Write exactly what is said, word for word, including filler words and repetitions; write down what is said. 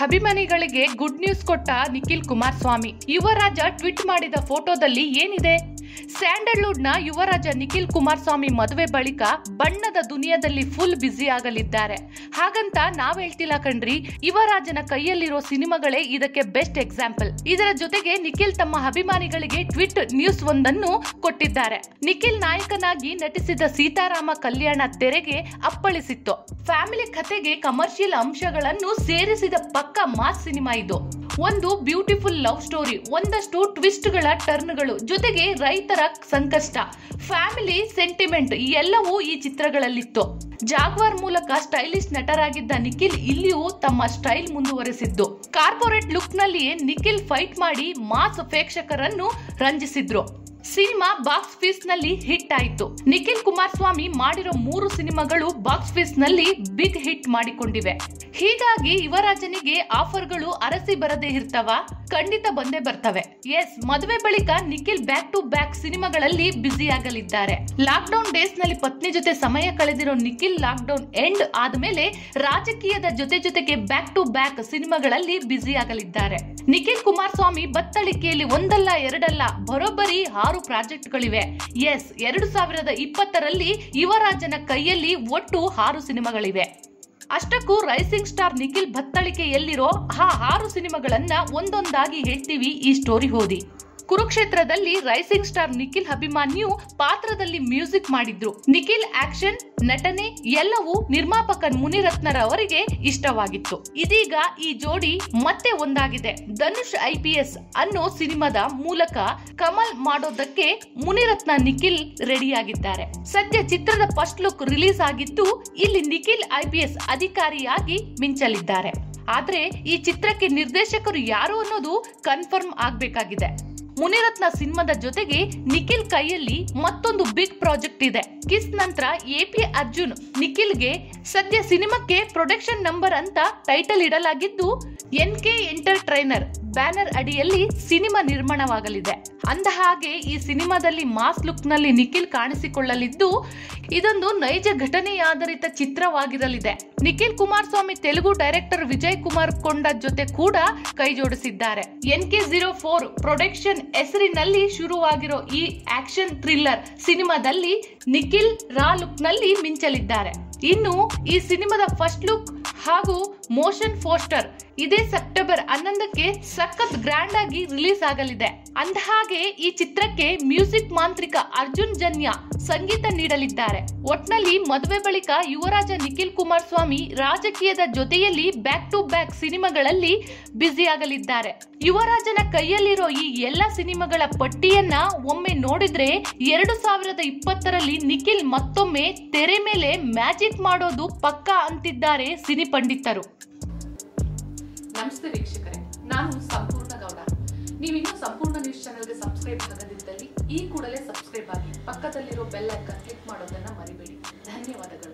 ಅಭಿಮಾನಿಗಳಿಗೆ good news ಕೊಟ್ಟ ನಿಖಿಲ್ ಕುಮಾರಸ್ವಾಮಿ. ಯುವರಾಜ ಟ್ವೀಟ್ ಮಾಡಿದ ಫೋಟೋದಲ್ಲಿ ಏನಿದೆ? ಸ್ಯಾಂಡಲ್ವುಡ್ ನ ಯುವರಾಜ ನಿಖಿಲ್ ಕುಮಾರಸ್ವಾಮಿ ಮದುವೆ ಬಳಿಕ ಬಣ್ಣದ ದುನಿಯಾದಲ್ಲಿ ಫುಲ್ ಬ್ಯುಸಿ ಆಗಲಿದ್ದಾರೆ. ಹಾಗಂತ ನಾವ್ ಹೇಳ್ತಿಲ್ಲ ಕಣ್ರಿ, ಯುವರಾಜನ ಕೈಯಲ್ಲಿರೋ ಸಿನಿಮಾಗಳೇ ಇದಕ್ಕೆ ಬೆಸ್ಟ್ ಎಕ್ಸಾಂಪಲ್. ಇದರ ಜೊತೆಗೆ ನಿಖಿಲ್ ತಮ್ಮ ಅಭಿಮಾನಿಗಳಿಗೆ ಟ್ವೀಟ್ ನ್ಯೂಸ್ ಒಂದನ್ನು ಕೊಟ್ಟಿದ್ದಾರೆ. ನಿಖಿಲ್ ನಾಯಕನಾಗಿ ನಟಿಸಿದ ಸೀತಾರಾಮ ಕಲ್ಯಾಣ ತೆರೆಗೆ ಅಪ್ಪಳಿಸಿತ್ತು. ಫ್ಯಾಮಿಲಿ ಕಥೆಗೆ ಕಮರ್ಷಿಯಲ್ ಅಂಶಗಳನ್ನು ಸೇರಿಸಿದ ಪಕ್ಕ ಮಾಸ್ ಸಿನಿಮಾ ಇದು. ಒಂದು ಬ್ಯೂಟಿಫುಲ್ ಲವ್ ಸ್ಟೋರಿ, ಒಂದಷ್ಟು ಟ್ವಿಸ್ಟ್ ಗಳ ಟರ್ನ್ಗಳು, ಜೊತೆಗೆ ರೈತರ ಸಂಕಷ್ಟ, ಫ್ಯಾಮಿಲಿ ಸೆಂಟಿಮೆಂಟ್ ಎಲ್ಲವೂ ಈ ಚಿತ್ರಗಳಲ್ಲಿತ್ತು. ಜಾಗ್ವಾರ್ ಮೂಲಕ ಸ್ಟೈಲಿಶ್ ನಟರಾಗಿದ್ದ ನಿಖಿಲ್ ಇಲ್ಲಿಯೂ ತಮ್ಮ ಸ್ಟೈಲ್ ಮುಂದುವರೆಸಿದ್ದು. ಕಾರ್ಪೊರೇಟ್ ಲುಕ್ ನಲ್ಲಿಯೇ ನಿಖಿಲ್ ಫೈಟ್ ಮಾಡಿ ಮಾಸ್ ಪ್ರೇಕ್ಷಕರನ್ನು ರಂಜಿಸಿದ್ರು. ಸಿನಿಮಾ ಬಾಕ್ಸ್ ಫೀಸ್ ನಲ್ಲಿ ಹಿಟ್ ಆಯಿತು. ನಿಖಿಲ್ ಕುಮಾರಸ್ವಾಮಿ ಮಾಡಿರೋ ಮೂರು ಸಿನಿಮಾಗಳು ಬಾಕ್ಸ್ ಫೀಸ್ ನಲ್ಲಿ ಬಿಗ್ ಹಿಟ್ ಮಾಡಿಕೊಂಡಿವೆ. ಹೀಗಾಗಿ ಯುವರಾಜನಿಗೆ ಆಫರ್ಗಳು ಅರಸಿ ಬರದೇ ಇರ್ತವ? ಖಂಡಿತ ಬಂದೇ ಬರ್ತವೆ. ಎಸ್, ಮದುವೆ ಬಳಿಕ ನಿಖಿಲ್ ಬ್ಯಾಕ್ ಟು ಬ್ಯಾಕ್ ಸಿನಿಮಾಗಳಲ್ಲಿ ಬ್ಯುಸಿ ಆಗಲಿದ್ದಾರೆ. ಲಾಕ್ ಡೌನ್ ಡೇಸ್ ನಲ್ಲಿ ಪತ್ನಿ ಜೊತೆ ಸಮಯ ಕಳೆದಿರೋ ನಿಖಿಲ್ ಲಾಕ್ ಡೌನ್ ಎಂಡ್ ಆದ್ಮೇಲೆ ರಾಜಕೀಯದ ಜೊತೆ ಜೊತೆಗೆ ಬ್ಯಾಕ್ ಟು ಬ್ಯಾಕ್ ಸಿನಿಮಾಗಳಲ್ಲಿ ಬ್ಯುಸಿ ಆಗಲಿದ್ದಾರೆ. ನಿಖಿಲ್ ಕುಮಾರಸ್ವಾಮಿ ಬತ್ತಳಿಕೆಯಲ್ಲಿ ಒಂದಲ್ಲ ಎರಡಲ್ಲ ಬರೋಬ್ಬರಿ ಆರು ಪ್ರಾಜೆಕ್ಟ್ಗಳಿವೆ. ಎಸ್, ಎರಡು ಸಾವಿರದ ಇಪ್ಪತ್ತರಲ್ಲಿ ಯುವರಾಜನ ಕೈಯಲ್ಲಿ ಒಟ್ಟು ಆರು ಸಿನಿಮಾಗಳಿವೆ. ಅಷ್ಟಕ್ಕೂ ರೈಸಿಂಗ್ ಸ್ಟಾರ್ ನಿಖಿಲ್ ಬತ್ತಳಿಕೆಯಲ್ಲಿರೋ ಆ ಆರು ಸಿನಿಮಾಗಳನ್ನ ಒಂದೊಂದಾಗಿ ಹೇಳ್ತೀವಿ ಈ ಸ್ಟೋರಿ ಓದಿ. ಕುರುಕ್ಷೇತ್ರದಲ್ಲಿ ರೈಸಿಂಗ್ ಸ್ಟಾರ್ ನಿಖಿಲ್ ಅಭಿಮಾನ್ಯು ಪಾತ್ರದಲ್ಲಿ ಮ್ಯೂಸಿಕ್ ಮಾಡಿದ್ರು. ನಿಖಿಲ್ ಆಕ್ಷನ್, ನಟನೆ ಎಲ್ಲವೂ ನಿರ್ಮಾಪಕ ಮುನಿರತ್ನರ ಅವರಿಗೆ ಇಷ್ಟವಾಗಿತ್ತು. ಇದೀಗ ಈ ಜೋಡಿ ಮತ್ತೆ ಒಂದಾಗಿದೆ. ಧನುಷ್ ಐ ಪಿ ಎಸ್ ಅನ್ನೋ ಸಿನಿಮಾದ ಮೂಲಕ ಕಮಲ್ ಮಾಡೋದಕ್ಕೆ ಮುನಿರತ್ನ ನಿಖಿಲ್ ರೆಡಿಯಾಗಿದ್ದಾರೆ. ಸದ್ಯ ಚಿತ್ರದ ಫಸ್ಟ್ ಲುಕ್ ರಿಲೀಸ್ ಆಗಿದ್ದು, ಇಲ್ಲಿ ನಿಖಿಲ್ ಐ ಪಿ ಎಸ್ ಅಧಿಕಾರಿಯಾಗಿ ಮಿಂಚಲಿದ್ದಾರೆ. ಆದ್ರೆ ಈ ಚಿತ್ರಕ್ಕೆ ನಿರ್ದೇಶಕರು ಯಾರು ಅನ್ನೋದು ಕನ್ಫರ್ಮ್ ಆಗ್ಬೇಕಾಗಿದೆ. ಮುನಿರತ್ನ ಸಿನಿಮಾದ ಜೊತೆಗೆ ನಿಖಿಲ್ ಕೈಯಲ್ಲಿ ಮತ್ತೊಂದು ಬಿಗ್ ಪ್ರಾಜೆಕ್ಟ್ ಇದೆ. ಕಿಸ್ ನಂತರ ಎ ಪಿ ಅರ್ಜುನ್ ನಿಖಿಲ್ಗೆ ಸದ್ಯ ಸಿನಿಮಾಕ್ಕೆ ಪ್ರೊಡಕ್ಷನ್ ನಂಬರ್ ಅಂತ ಟೈಟಲ್ ಇಡಲಾಗಿದ್ದು, ಎನ್ ಕೆ ಎಂಟರ್ಟೈನರ್ ಬ್ಯಾನರ್ ಅಡಿಯಲ್ಲಿ ಸಿನಿಮಾ ನಿರ್ಮಾಣವಾಗಲಿದೆ. ಅಂದ ಹಾಗೆ ಈ ಸಿನಿಮಾದಲ್ಲಿ ಮಾಸ್ ಲುಕ್ ನಲ್ಲಿ ನಿಖಿಲ್ ಕಾಣಿಸಿಕೊಳ್ಳಲಿದ್ದು, ಇದೊಂದು ನೈಜ ಘಟನೆಯಾಧಾರಿತ ಚಿತ್ರವಾಗಿರಲಿದೆ. ನಿಖಿಲ್ ಕುಮಾರಸ್ವಾಮಿ ತೆಲುಗು ಡೈರೆಕ್ಟರ್ ವಿಜಯ್ ಕುಮಾರ್ ಕೊಂಡ ಜೊತೆ ಕೂಡ ಕೈ ಜೋಡಿಸಿದ್ದಾರೆ. N K zero four production ಹೆಸರಿನಲ್ಲಿ ಶುರುವಾಗಿರೋ ಈ ಆಕ್ಷನ್ ಥ್ರಿಲ್ಲರ್ ಸಿನಿಮಾದಲ್ಲಿ ನಿಖಿಲ್ ರಾ ಲುಕ್ ನಲ್ಲಿ ಮಿಂಚಲಿದ್ದಾರೆ. ಇನ್ನು ಈ ಸಿನಿಮಾದ ಫಸ್ಟ್ ಲುಕ್ ಹಾಗೂ ಮೋಷನ್ ಪೋಸ್ಟರ್ ಇದೇ ಸೆಪ್ಟೆಂಬರ್ ಹನ್ನೊಂದಕ್ಕೆ ಸಖತ್ ಗ್ರ್ಯಾಂಡ್ ಆಗಿ ರಿಲೀಸ್ ಆಗಲಿದೆ. ಅಂದಹಾಗೆ ಈ ಚಿತ್ರಕ್ಕೆ ಮ್ಯೂಸಿಕ್ ಮಾಂತ್ರಿಕ ಅರ್ಜುನ್ ಜನ್ಯ ಸಂಗೀತ ನೀಡಲಿದ್ದಾರೆ. ಒಟ್ನಲ್ಲಿ ಮದುವೆ ಬಳಿಕ ಯುವರಾಜ ನಿಖಿಲ್ ಕುಮಾರಸ್ವಾಮಿ ರಾಜಕೀಯದ ಜೊತೆಯಲ್ಲಿ ಬ್ಯಾಕ್ ಟು ಬ್ಯಾಕ್ ಸಿನಿಮಾಗಳಲ್ಲಿ ಬ್ಯುಸಿ ಆಗಲಿದ್ದಾರೆ. ಯುವರಾಜನ ಕೈಯಲ್ಲಿರೋ ಈ ಎಲ್ಲ ಸಿನಿಮಾಗಳ ಪಟ್ಟಿಯನ್ನ ಒಮ್ಮೆ ನೋಡಿದ್ರೆ ಎರಡು ಸಾವಿರದ ಇಪ್ಪತ್ತರಲ್ಲಿ ನಿಖಿಲ್ ಮತ್ತೊಮ್ಮೆ ತೆರೆ ಮೇಲೆ ಮ್ಯಾಜಿಕ್ ಮಾಡೋದು ಪಕ್ಕಾ ಅಂತಿದ್ದಾರೆ ಸಿನಿ ಪಂಡಿತರು. ನಮಸ್ತೆ ವೀಕ್ಷಕರೇ, ನಾನು ಸಂಪೂರ್ಣ ಗೌಡ. ನೀವಿನ್ನೂ ಸಂಪೂರ್ಣ ನ್ಯೂಸ್ ಚಾನೆಲ್ಗೆ ಸಬ್ಸ್ಕ್ರೈಬ್ ಆಗದಿದ್ದಲ್ಲಿ ಈ ಕೂಡಲೇ ಸಬ್ಸ್ಕ್ರೈಬ್ ಆಗಿ, ಪಕ್ಕದಲ್ಲಿರೋ ಬೆಲ್ ಐಕಾನ್ ಕ್ಲಿಕ್ ಮಾಡೋದನ್ನ ಮರಿಬೇಡಿ. ಧನ್ಯವಾದಗಳು.